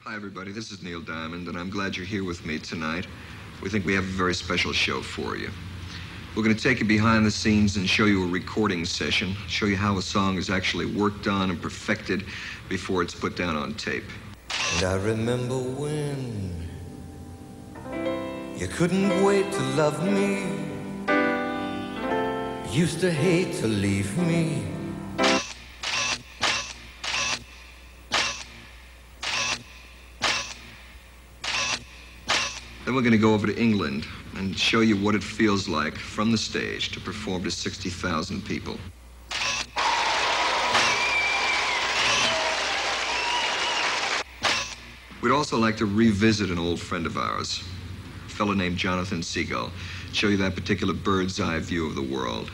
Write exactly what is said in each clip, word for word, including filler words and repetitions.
Hi, everybody. This is Neil Diamond, and I'm glad you're here with me tonight. We think we have a very special show for you. We're going to take you behind the scenes and show you a recording session, show you how a song is actually worked on and perfected before it's put down on tape. And I remember when you couldn't wait to love me, used to hate to leave me. Then we're going to go over to England and show you what it feels like from the stage to perform to sixty thousand people. We'd also like to revisit an old friend of ours, a fellow named Jonathan Seagull, show you that particular bird's eye view of the world.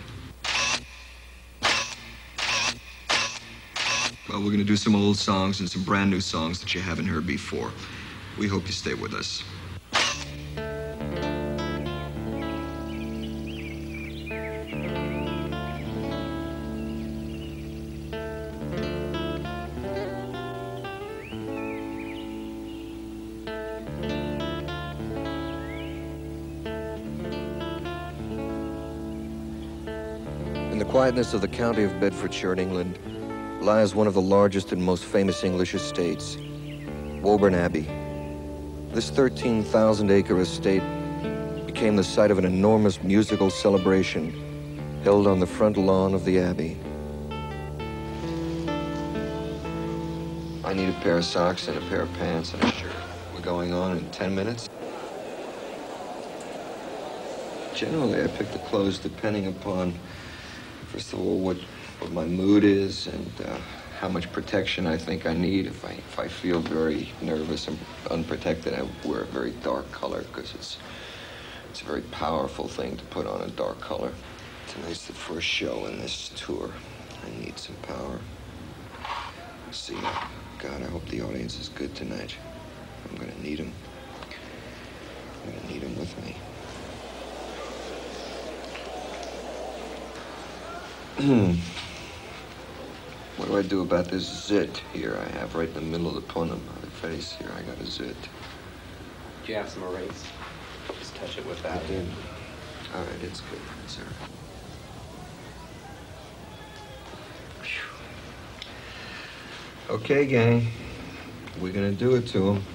Well, we're going to do some old songs and some brand new songs that you haven't heard before. We hope you stay with us. In the quietness of the county of Bedfordshire in England lies one of the largest and most famous English estates, Woburn Abbey. This thirteen thousand acre estate became the site of an enormous musical celebration held on the front lawn of the Abbey. I need a pair of socks and a pair of pants and a shirt. We're going on in ten minutes. Generally, I pick the clothes depending upon, first of all, what, what my mood is and uh, how much protection I think I need. If I, if I feel very nervous and unprotected, I wear a very dark color because it's, it's a very powerful thing to put on a dark color. Tonight's the first show in this tour. I need some power. See, God, I hope the audience is good tonight. I'm gonna need them. I'm gonna need them with me. What do I do about this zit here I have right in the middle of the punum of the face here? I got a zit. Do you have some erase? Just touch it with that. I did. All right, it's good. It's all right. Okay, gang. We're gonna do it to him.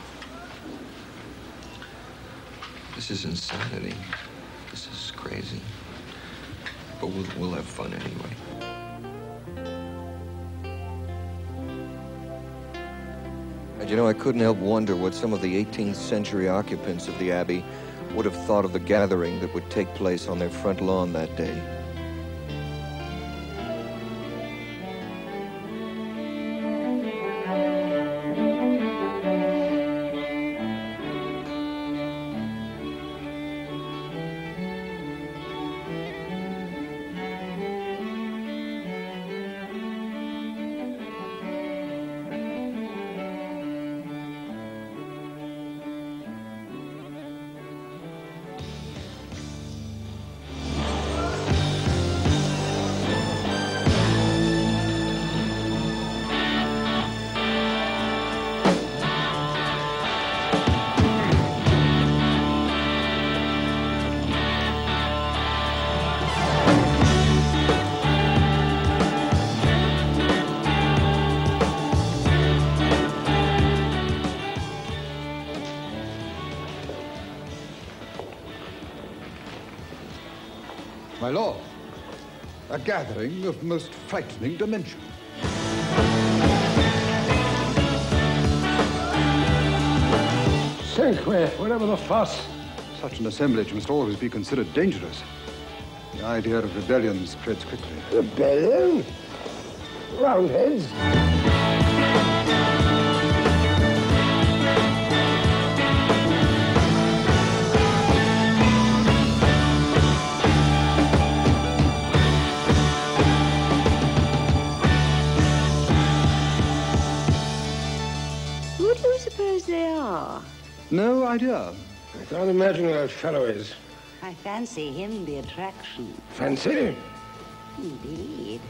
This is insanity. This is crazy. But we'll, we'll have fun anyway. And you know, I couldn't help wonder what some of the eighteenth century occupants of the Abbey would have thought of the gathering that would take place on their front lawn that day. My lord, a gathering of most frightening dimension. Cinque, whatever the fuss. Such an assemblage must always be considered dangerous. The idea of rebellion spreads quickly. Rebellion? Roundheads? Who do you suppose they are? No idea. I can't imagine who that fellow is. I fancy him the attraction. Fancy? Indeed.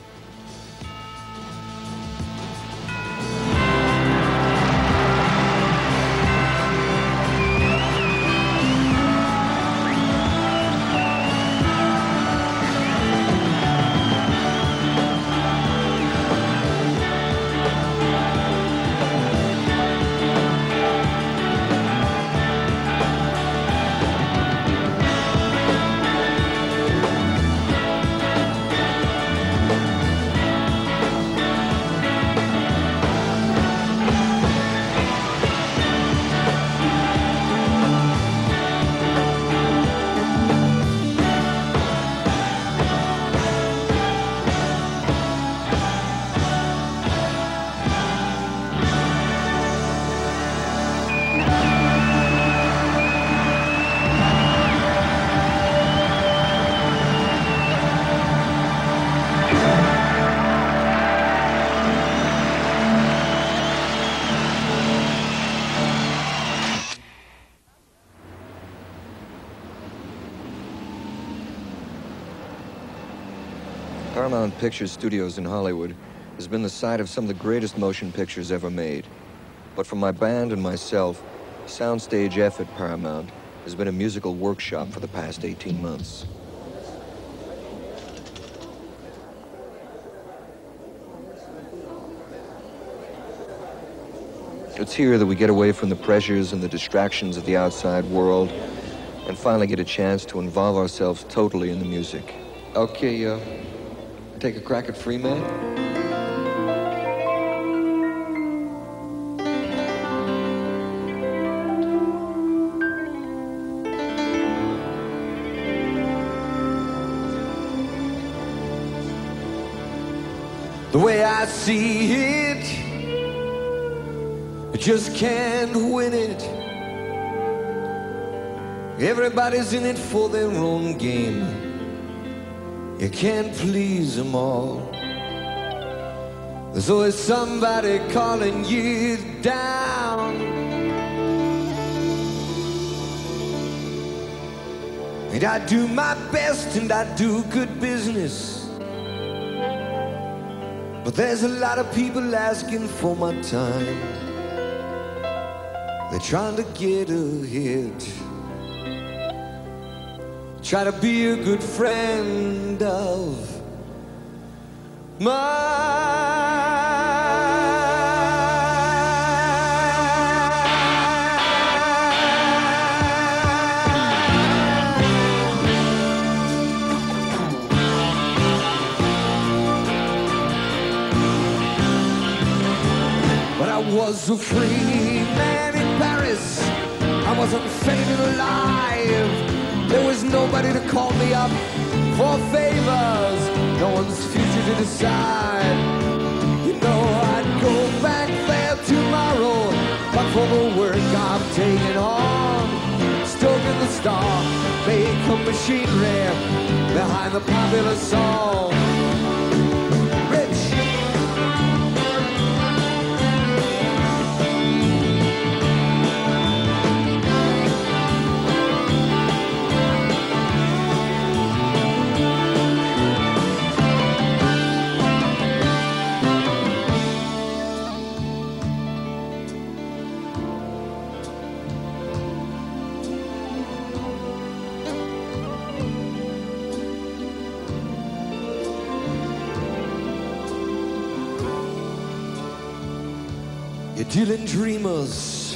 Paramount Pictures Studios in Hollywood has been the site of some of the greatest motion pictures ever made. But for my band and myself, Soundstage F at Paramount has been a musical workshop for the past eighteen months. It's here that we get away from the pressures and the distractions of the outside world and finally get a chance to involve ourselves totally in the music. Okay, uh, take a crack at Free Man? The way I see it, you just can't win it. Everybody's in it for their own game. You can't please them all. There's always somebody calling you down. And I do my best and I do good business, but there's a lot of people asking for my time. They're trying to get ahead, try to be a good friend of mine. But I was a free man in Paris. I wasn't faded alive. There was nobody to call me up for favors, no one's future to decide. You know I'd go back there tomorrow, but for the work I've taken on, stoking the star, make a machinery behind the popular song. Rich. You're dealing dreamers,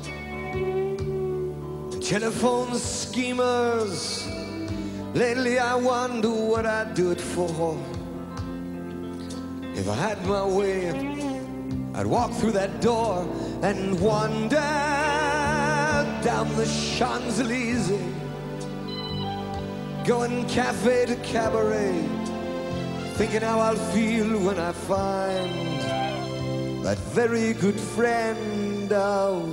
telephone schemers. Lately I wonder what I'd do it for. If I had my way, I'd walk through that door and wander down the Champs-Élysées, going cafe to cabaret, thinking how I'll feel when I find that very good friend of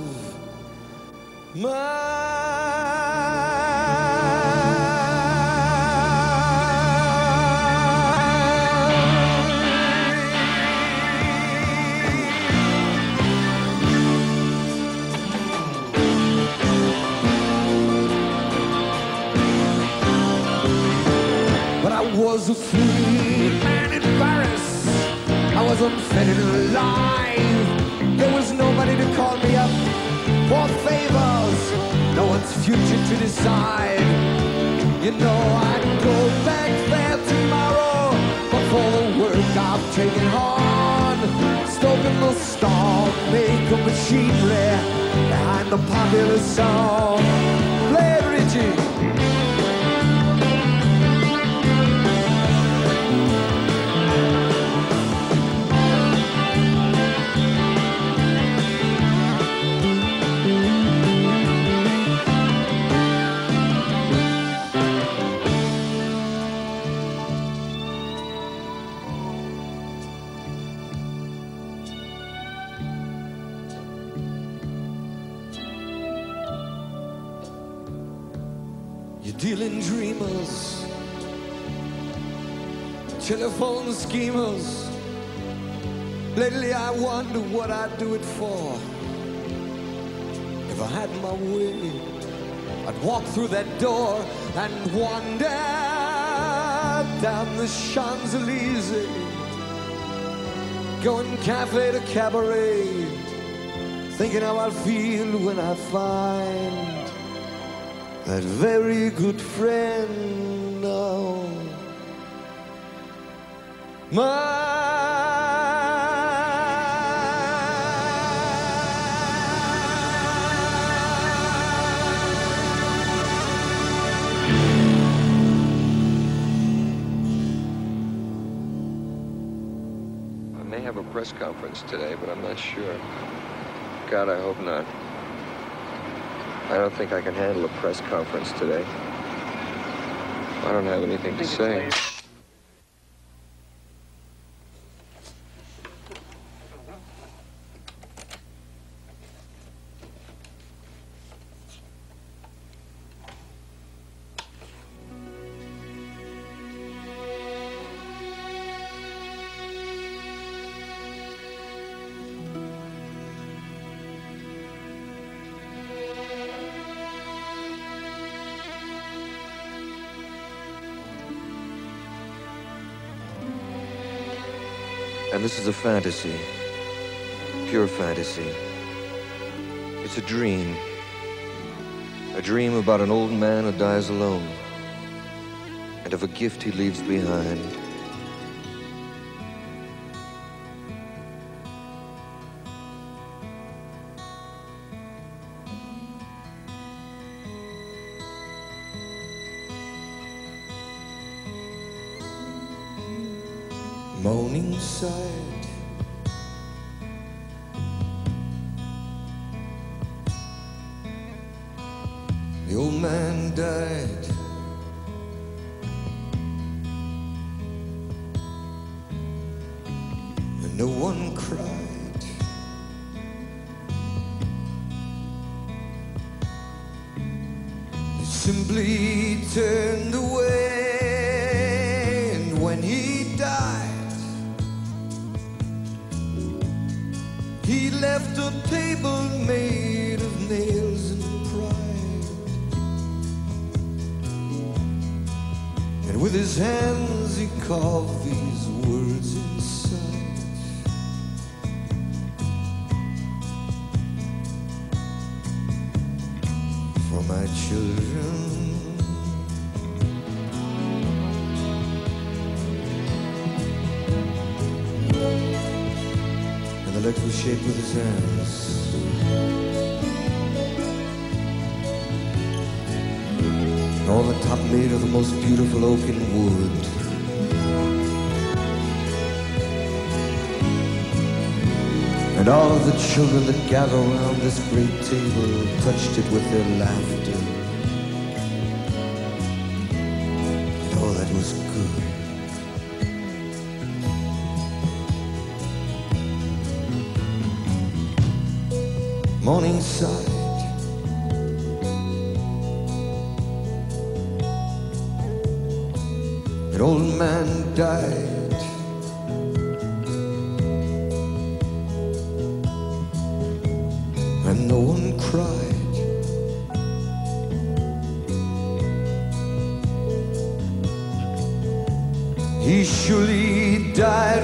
But I was a free man in Paris. I was unfettered alive. There was nobody to call me up for favors, no one's future to decide. You know I'd go back there tomorrow, but for the work I've taken on, stoking the storm, make a machinery behind the popular song. Play it, Richie. You're dealing dreamers, telephone schemers. Lately I wonder what I'd do it for. If I had my way, I'd walk through that door and wander down the Champs-Élysées, going cafe to cabaret, thinking how I'll feel when I find that very good friend of mine. I may have a press conference today, but I'm not sure. God, I hope not. I don't think I can handle a press conference today. I don't have anything to say. And this is a fantasy, pure fantasy. It's a dream. A dream about an old man who dies alone, and of a gift he leaves behind. Morningside, the old man died, and no one cried. They simply turned away, and when he died, he left a table made of nails and pride, and with his hands he carved these words inside. For my children, the legs were shaped with his hands. And all the top made of the most beautiful oak and wood. And all of the children that gather around this great table touched it with their laughter. And oh, that was good. Morningside, an old man died, and no one cried. He surely died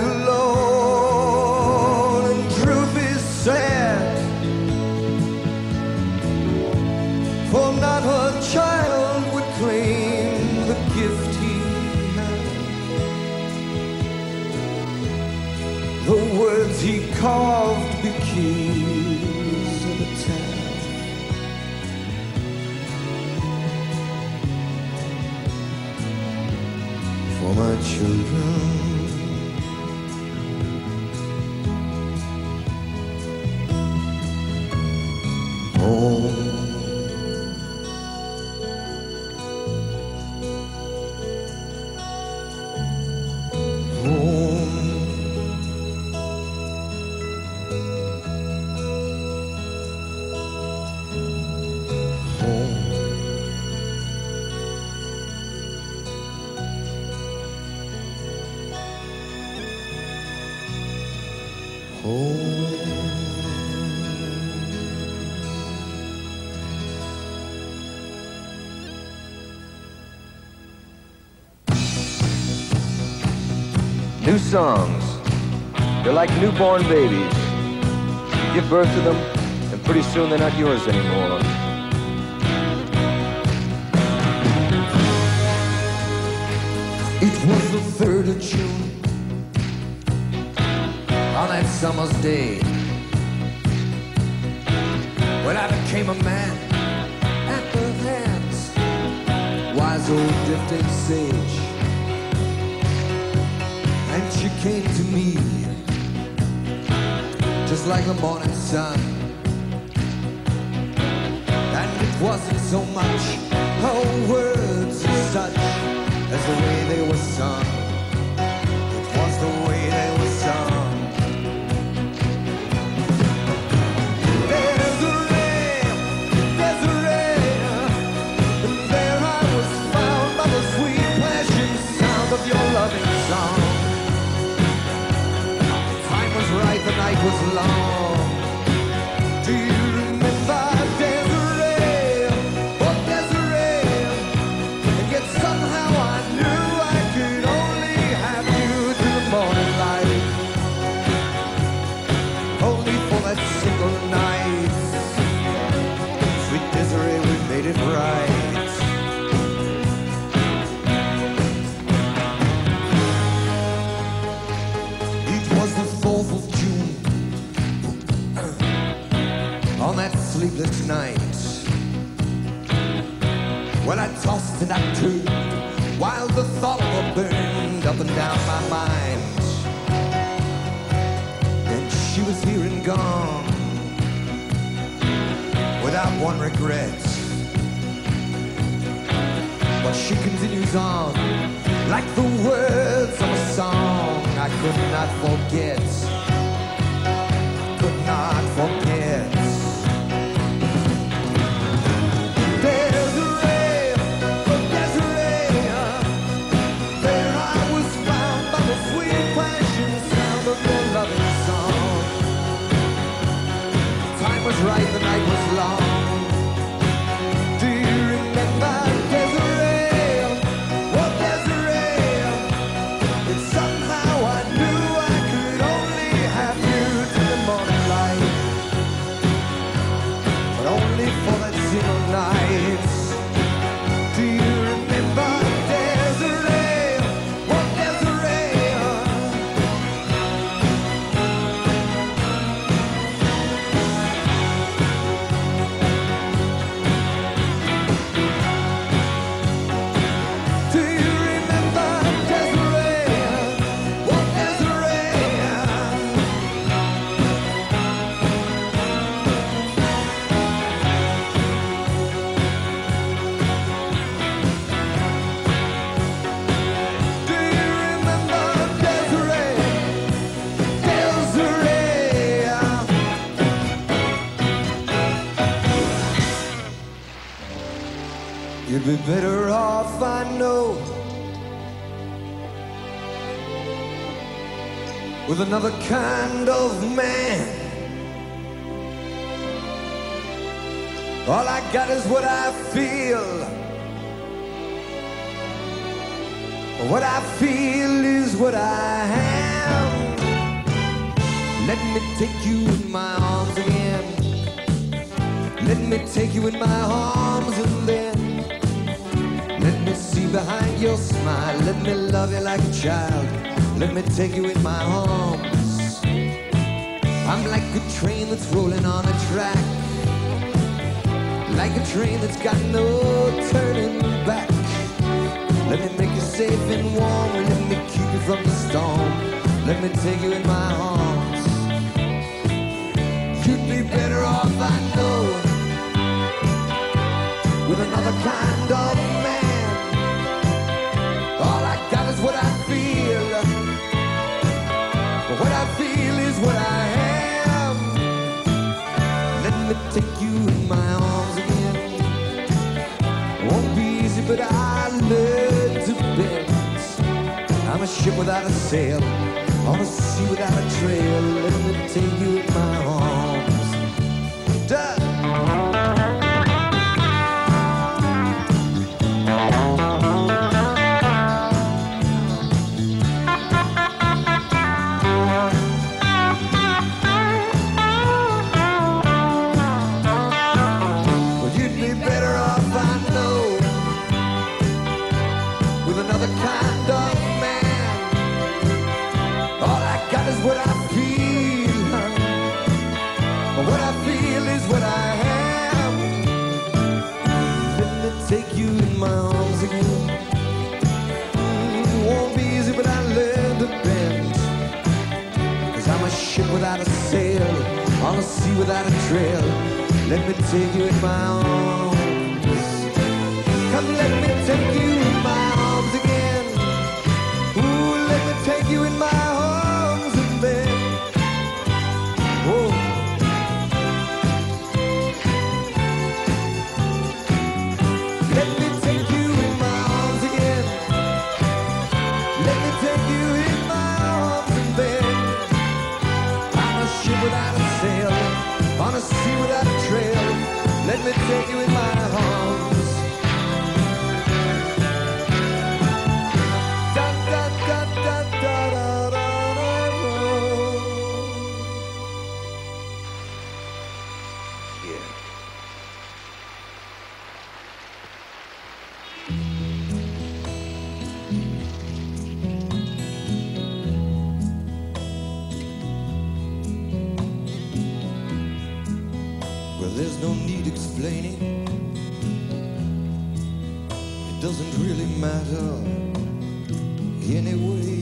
alone, and truth is sad, for not her child would claim the gift he had. The words he carved became his epitaph. For my children, home. New songs. They're like newborn babies. You give birth to them, and pretty soon they're not yours anymore. It was the third of June, on that summer's day, when I became a man at her hands, wise old drifting sage. And she came to me, just like the morning sun. And it wasn't so much her words as such as the way they were sung. It was the way they were sung. There's a ray, there's a ray, and there I was found by the sweet flashing sound of your loving song. The time was right, the night was long. Do you remember Desiree? Oh, Desiree, and yet somehow I knew I could only have you till the morning light. Only for that single night, sweet Desiree, we made it right. It was the fourth of June, on that sleepless night, when I tossed and I turned, while the thought of her burned up and down my mind. And she was here and gone, without one regret. But she continues on, like the words of a song I could not forget, could not forget. There's a ray, oh, there's a ray, there I was found by the sweet passion sound of your loving song. Time was right, the night was long. Do you remember Desiree? Oh, Desiree, and somehow I knew I could only have you till the morning light, but only for that single night. Do you remember Desiree? Oh, Desiree, do you remember Desiree? Oh, Desiree. Do you remember Desiree? Desiree. You'd be better off, I know, with another kind of man. All I got is what I feel. What I feel is what I am. Let me take you in my arms again. Let me take you in my arms and then let me see behind your smile. Let me love you like a child. Let me take you in my arms. I'm like a train that's rolling on a track, like a train that's got no turning back. Let me make you safe and warm. Let me keep you from the storm. Let me take you in my arms. You'd be better off, I know, with another kind of man. All I got is what I feel. But what I feel is what I am. Let me take you in my arms again. Won't be easy, but I learned to bend. I'm a ship without a sail, on a sea without a trail. Let me take you in my arms. Duh. What I feel is what I am. Let me take you in my arms again. Mm, won't be easy, but I learned to bend. Cause I'm a ship without a sail, on a sea without a trail. Let me take you in my arms. Come, let me take you in my arms again. Ooh, let me take you in my arms and then, oh. Let me take you in my arms again. Let me take you in my arms and then, I'm a ship without a sail, on a sea without a trail. Let me take you in my arms. Da da da da da da da da. Yeah. Well, there's no need explaining. It doesn't really matter anyway.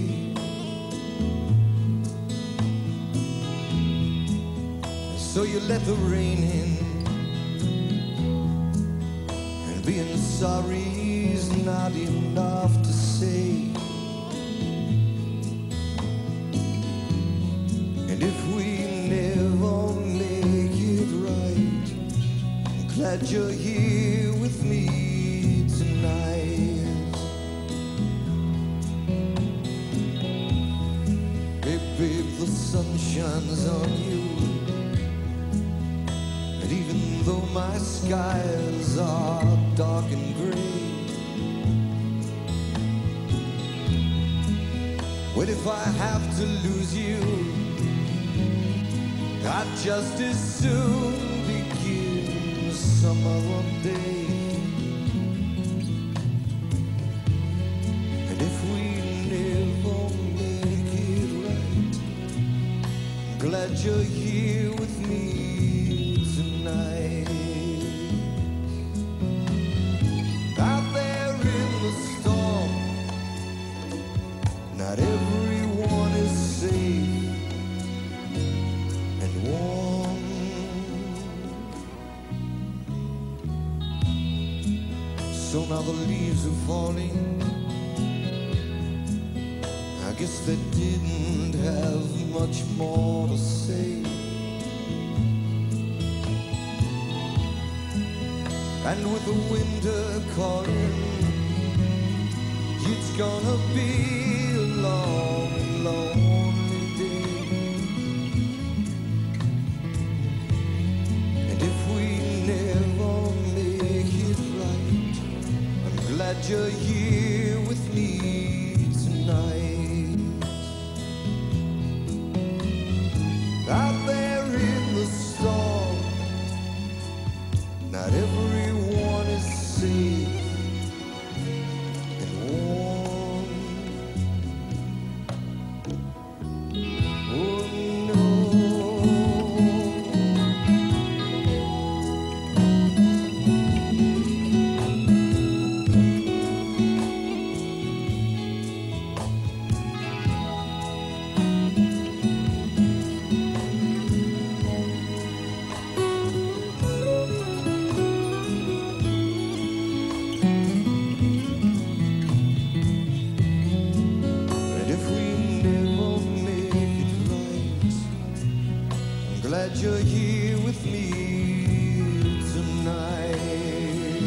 So you let the rain in, and being sorry's not enough to say. And if we never make it right, I'm glad you're here with me tonight. Hey babe, the sun shines on you, and even though my skies are dark and gray, what if I have to lose you? I'd just as soon begin some other day. And if we never make it right, I'm glad you're here with me tonight. Out there in the storm, not everyone is safe and warm. So now the leaves are falling. I guess they didn't have much more to say. And with the winter calling, it's gonna be a long, lonely day. And if we never make it right, I'm glad you're here with me tonight. Out there in the storm, not everyone is safe and warm. Oh no. And if we never make it right, I'm glad you're here with me tonight.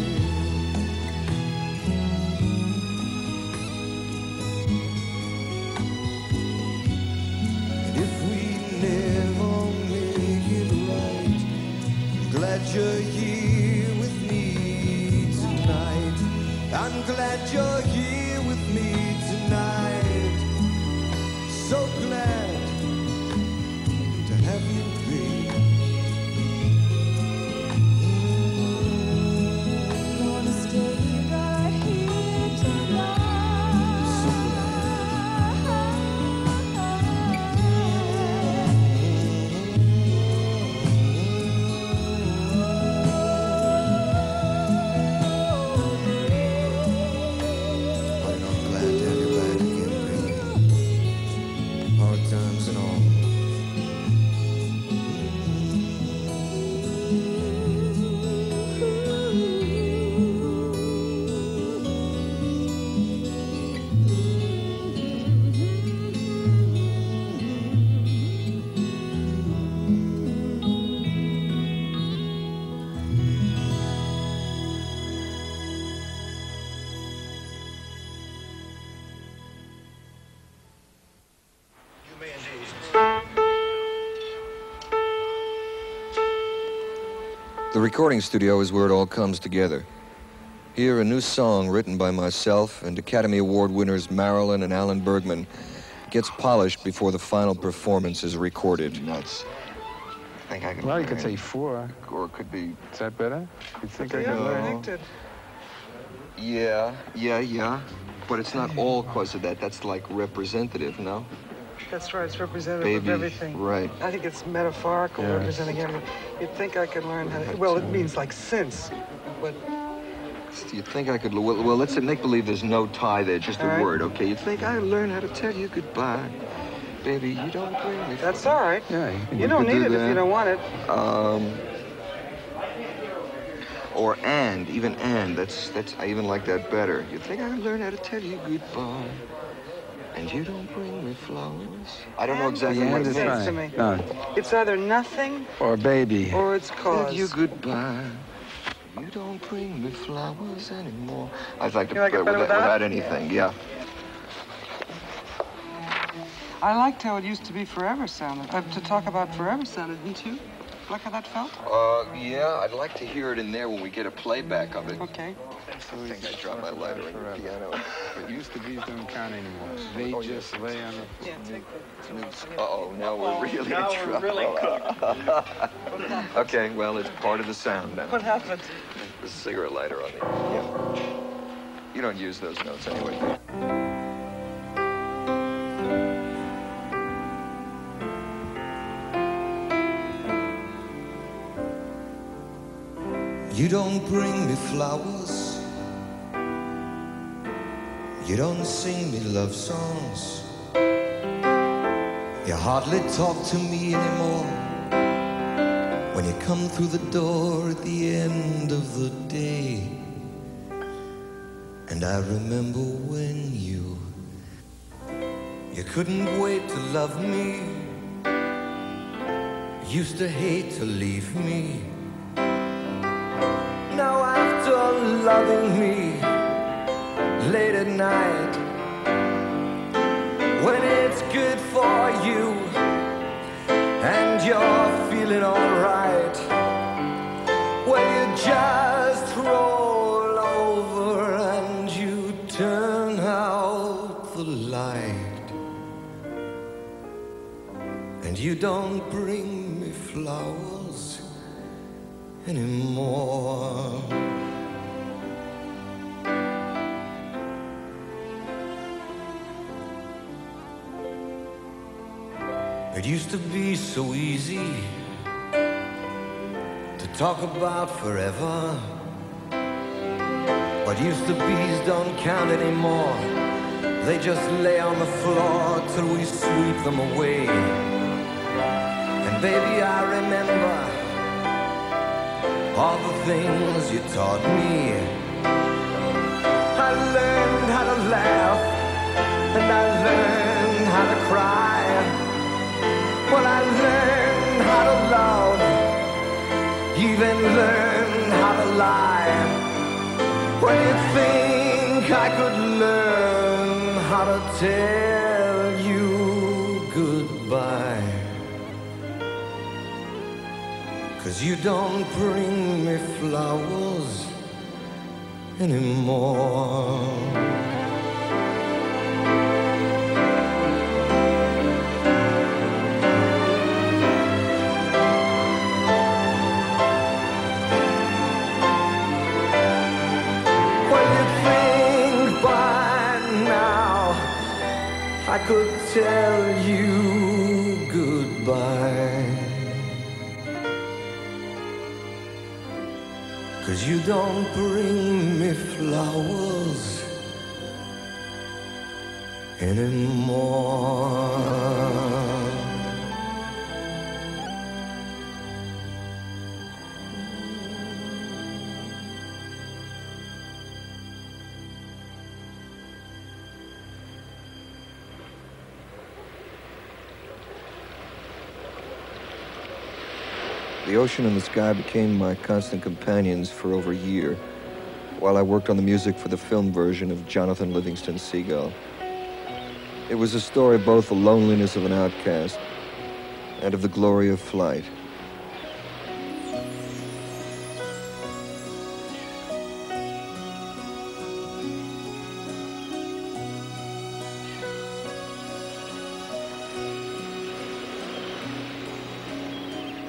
And if we never make it right, I'm glad you're here with me tonight. I'm glad you're here with me tonight. So glad to have you, babe. Gonna stay right here tonight. So glad. The recording studio is where it all comes together. Here, a new song written by myself and Academy Award winners Marilyn and Alan Bergman gets polished before the final performance is recorded. Nuts. I think I can. Well, you could say four. Or it could be. Is that better? You think I Yeah, could learn? predicted. Yeah, yeah, yeah. But it's not all cause of that. That's like representative, no? That's right, it's representative Baby, of everything. right. I think it's metaphorical, Yeah. representing everything. You'd think I could learn how to, well, it means like since, but Do you think I could, well, well let's say make believe there's no tie there, just a All right. word, okay? You think I learn how to tell you goodbye? Baby, you don't bring me. that's all right. Yeah, you can You don't could need do it if that. you don't want it. Um, or and, even and, that's, that's, I even like that better. You think I learn how to tell you goodbye? And you don't bring me flowers? I don't know And exactly Yeah, what makes it that's sense means. to me. No. It's either nothing Or baby. or it's cause. Tell you goodbye. You don't bring me flowers anymore. I'd like to You like it play better with with that, that? without anything, yeah. I liked how it used to be forever sounded, uh, to talk about forever sounded, didn't you? Like how that felt? Uh, yeah, I'd like to hear it in there when we get a playback of it. Okay. I think I dropped my lighter in the piano. It used to be don't count anymore. They Oh, yeah. just lay on the Yeah, take Uh-oh, now we're really now in we're trouble. really Okay, well, it's part of the sound now. What happened? The cigarette lighter on the... Yeah. You don't use those notes anyway. You don't bring me flowers. You don't sing me love songs. You hardly talk to me anymore. When you come through the door at the end of the day. And I remember when you You couldn't wait to love me. Used to hate to leave me. Now after loving me late at night, when it's good for you and you're feeling alright, when you just roll over and you turn out the light, and you don't bring me flowers anymore. It used to be so easy to talk about forever. What used to be's don't count anymore. They just lay on the floor till we sweep them away. And baby, I remember all the things you taught me. I learned how to laugh, and I learned how to cry. Well, I learned how to love, even learned how to lie. When you think I could learn how to tell you goodbye, 'cause you don't bring me flowers anymore. Well, you think by now I could tell you goodbye, 'cause you don't bring me flowers anymore. The ocean and the sky became my constant companions for over a year, while I worked on the music for the film version of Jonathan Livingston Seagull. It was a story of both the loneliness of an outcast and of the glory of flight.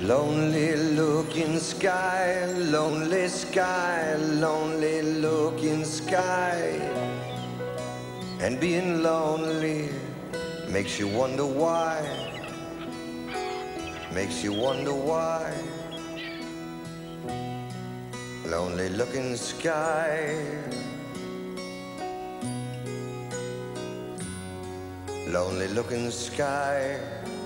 Lonely looking sky, lonely sky, lonely looking sky. And being lonely makes you wonder why, makes you wonder why. Lonely looking sky, lonely looking sky,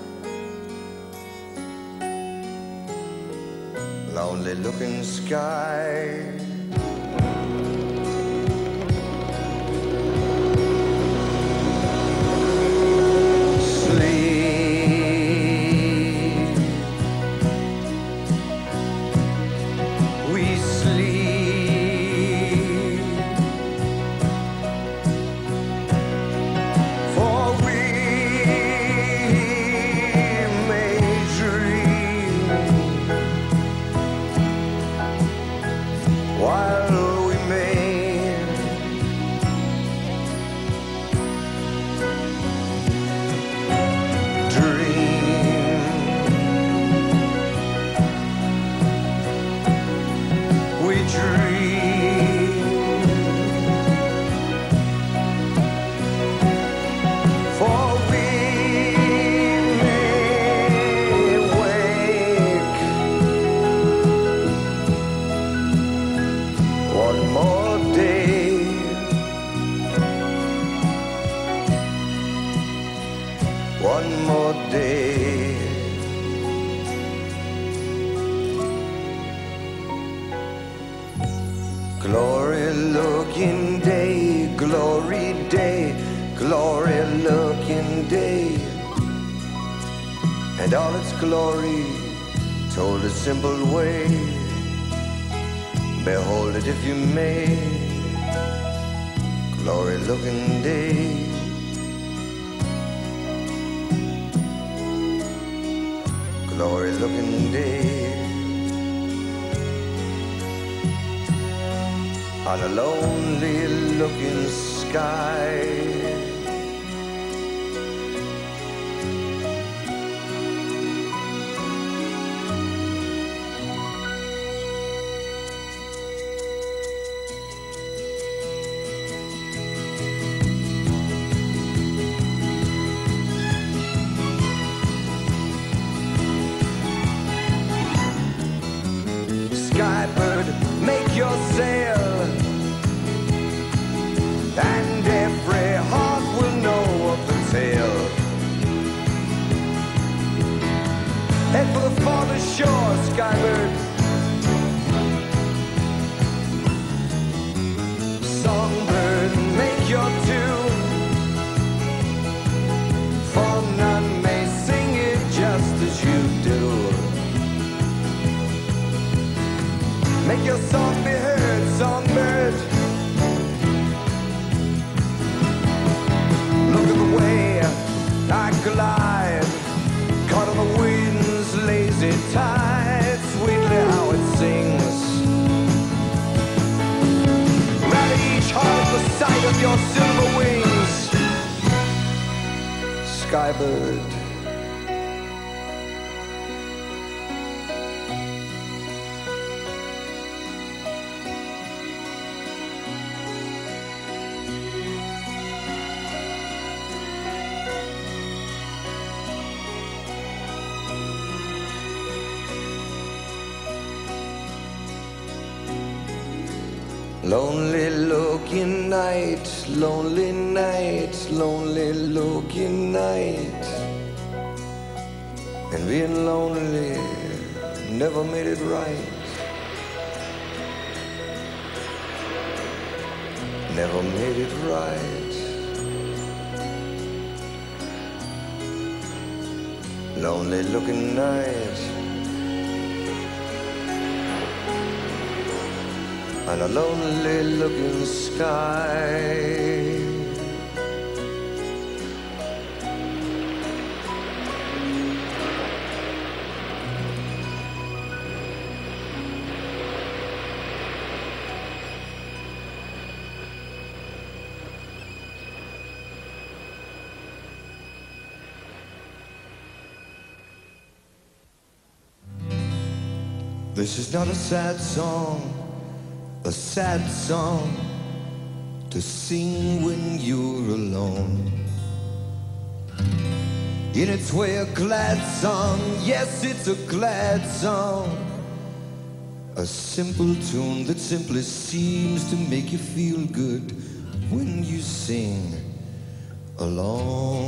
lonely looking sky. Glory looking day, glory day, glory looking day. And all its glory told a simple way. Behold it if you may. Glory looking day. Glory looking day. On a lonely looking sky. Skybird, make your sail, and every heart will know of the tale. Head for the farthest shore, Skybird. Songbird, make your tune, for none may sing it just as you do. Make your song be heard, songbird. Look at the way I glide, caught on the wind's lazy tide. Sweetly how it sings. Rally each heart at the sight of your silver wings, Skybird. Lonely looking night, lonely night, lonely looking night. And being lonely never made it right. Never made it right. Lonely looking night. And a lonely looking sky. This is not a sad song, a sad song to sing when you're alone. In its way a glad song, yes, it's a glad song. A simple tune that simply seems to make you feel good when you sing along.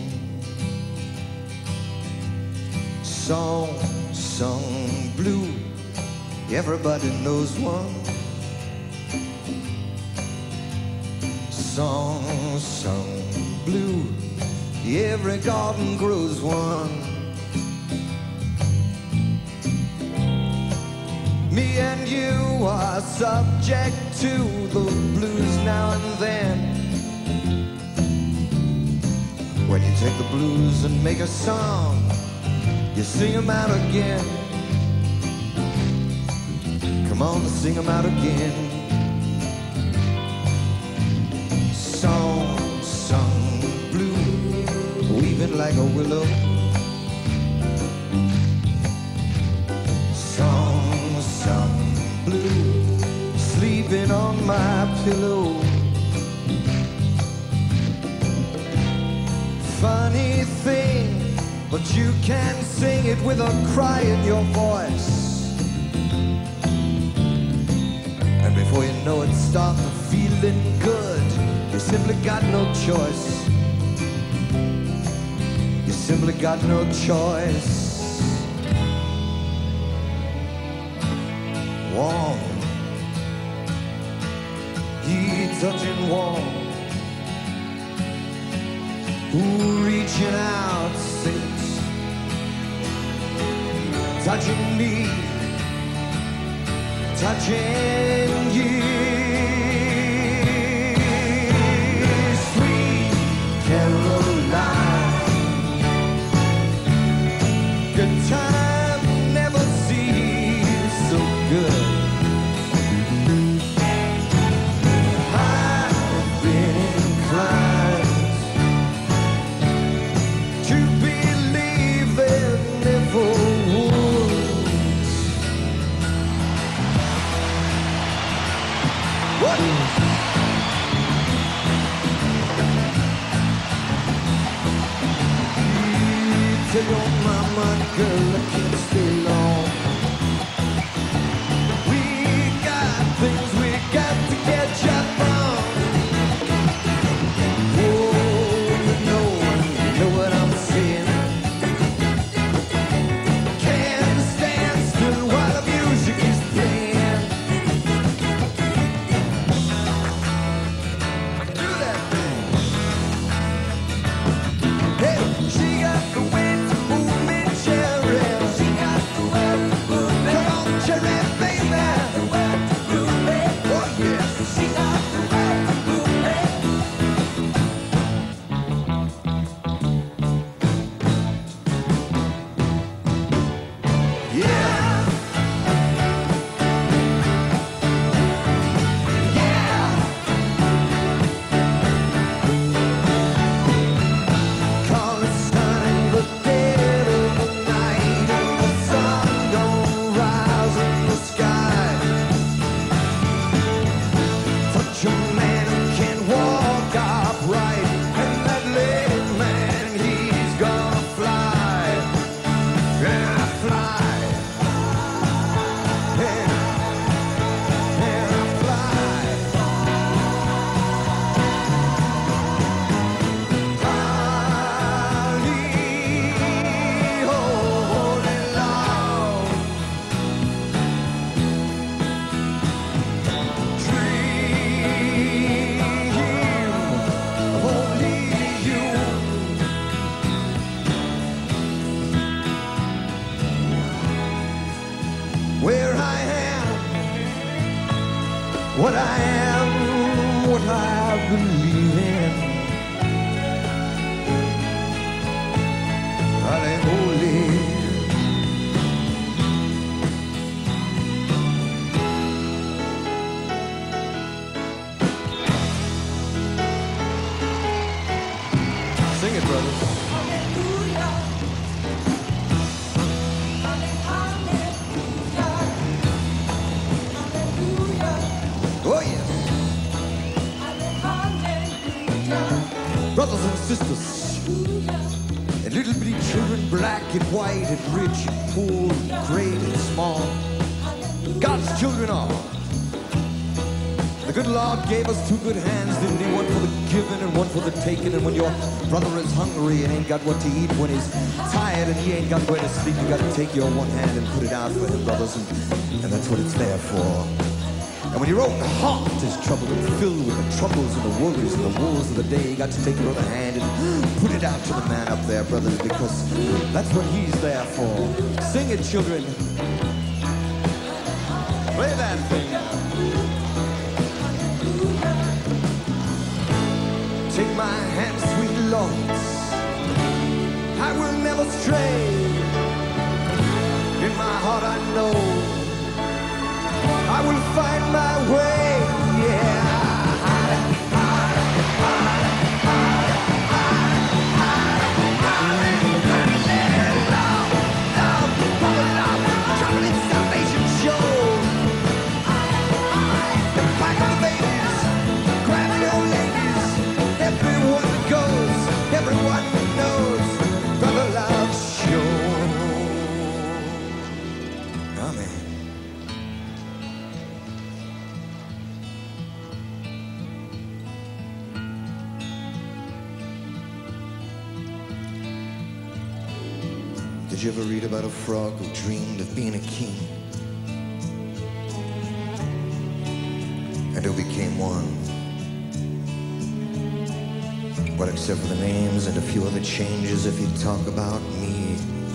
Song, sung blue, everybody knows one. Song, sung blue, every garden grows one. Me and you are subject to the blues now and then. When you take the blues and make a song, you sing them out again. Come on, sing them out again. Song, sung blue, weaving like a willow. Song, sung blue, sleeping on my pillow. Funny thing, but you can sing it with a cry in your voice. And before you know it, start to feeling good. You simply got no choice. You simply got no choice. Warm, he touching warm. Who reaching out sings, touching me, touching you. Sweet Caroline, good time never seems so good. I've been inclined to believe there never was. What? You tell your mama, girl, I can't stay long. We got things we got to get you from. Oh, you know, you know what I'm saying. Can't stand still while the music is playing. Do that thing. Hey, she got the way to move me, cherry. She got the way to move me. Come on, cherry, baby. The way to move me. Oh, yes. She got the way to move me. Yeah. Yeah. Call it sun in the dead of the night, and the sun don't rise in the sky. Touch a man who can walk upright, and that little man, he's gonna fly. Yeah, fly. Yeah, yeah, fly. Where I am, what I am, what I believe in. Hallelujah. Sing it, brothers. Hallelujah. Hallelujah. sisters, and little bitty children, black and white and rich and poor and great and small. God's children are. The good Lord gave us two good hands, didn't he? One for the giving and one for the taking. And when your brother is hungry and ain't got what to eat, when he's tired and he ain't got where to sleep, you got to take your one hand and put it out for him, brothers, and, and that's what it's there for. And when your own heart is troubled and filled with the troubles and the worries and the woes of the day, you got to take your other hand and put it out to the man up there, brothers, because that's what he's there for. Sing it, children. Play that thing. Take my hand, sweet lords, I will never stray. In my heart I know I will find my way, yeah. Did you ever read about a frog who dreamed of being a king? And who became one? Well, except for the names and a few other changes, if you talk about me,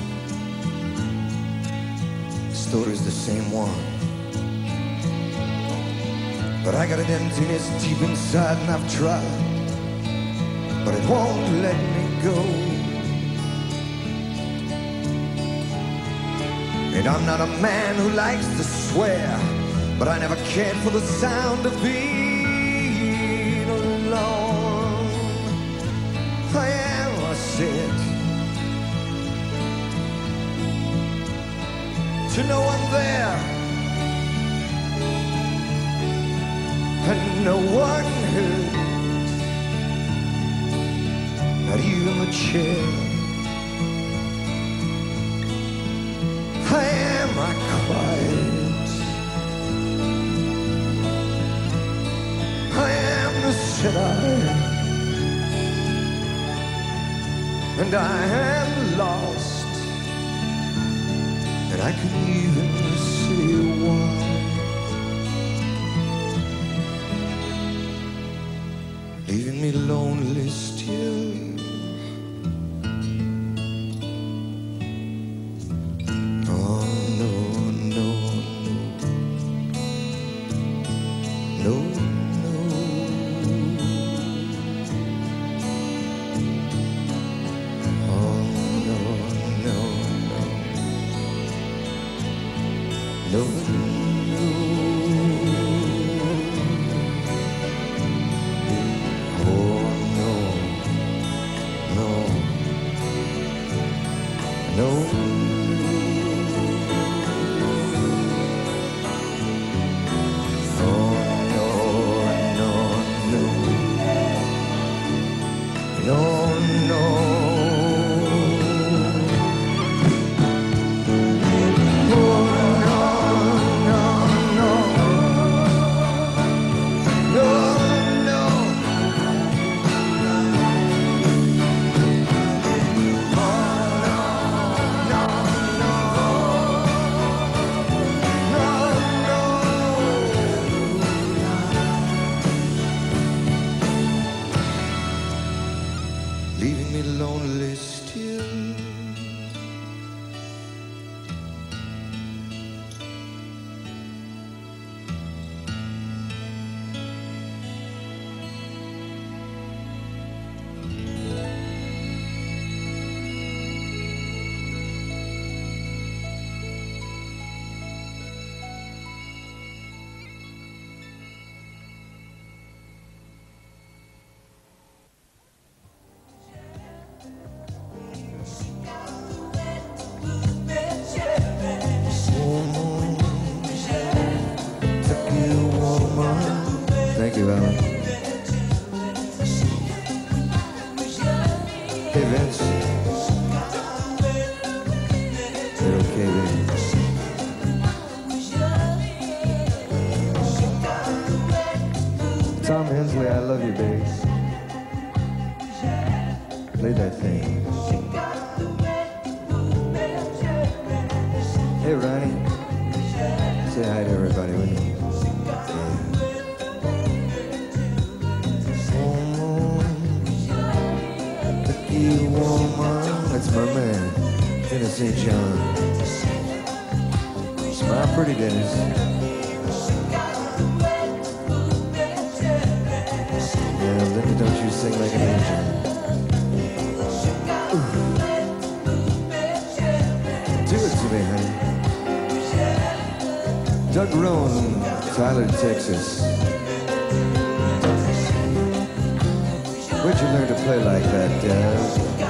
the story's the same one. But I got an emptiness deep inside and I've tried, but it won't let me go. And I'm not a man who likes to swear, but I never cared for the sound of being alone. I am, I said, to no one there, and no one heard, not even the chair. I am, I cried. I am the sinner, and I am lost, and I can even see why. Leaving me lonely still. Thank you, Alan. Tom Hensley, I love you, babe. Play that thing. Hey, Ronnie. Say hi to everybody, will you? You woman, that's my man, Dennis Saint John. Smile pretty, Dennis. Yeah, Linda, don't you sing like an angel. Ooh. Do it to me, honey. Doug Rowan, Tyler, Texas. Where'd you learn to play like that, Doug?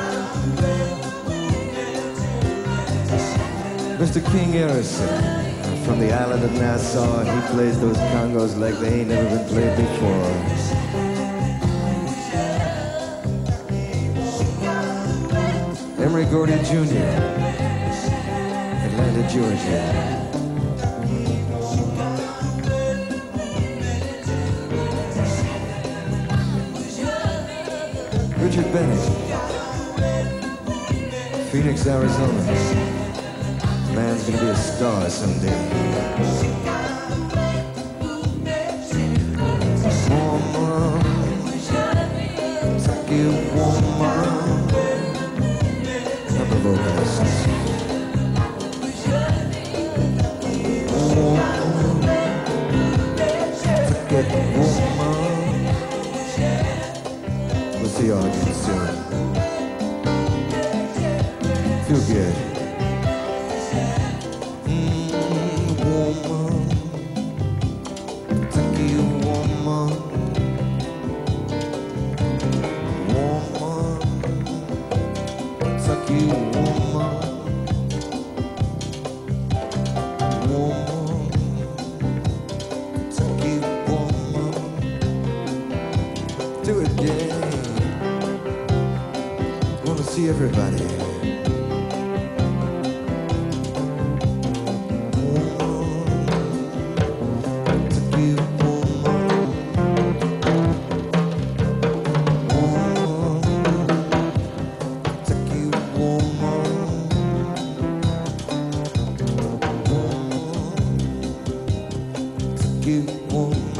Mister King Harrison, from the island of Nassau, and he plays those congos like they ain't never been played before. Emery Gordy Junior, Atlanta, Georgia. Richard Bennett, Phoenix, Arizona. Man's gonna be a star someday. Woman, take you, woman. I'm a vocalist. Woman, take it, woman. We'll see y'all again soon. Feel good. Do it, yeah. Wanna see everybody. You